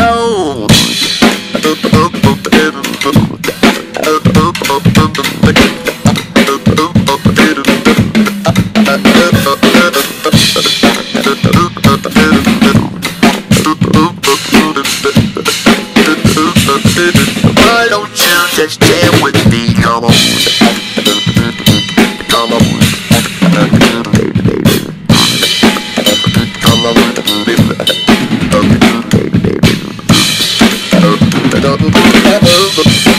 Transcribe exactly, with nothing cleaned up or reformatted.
Oh. Why don't you just jam with me? Come on. Come on. Come on.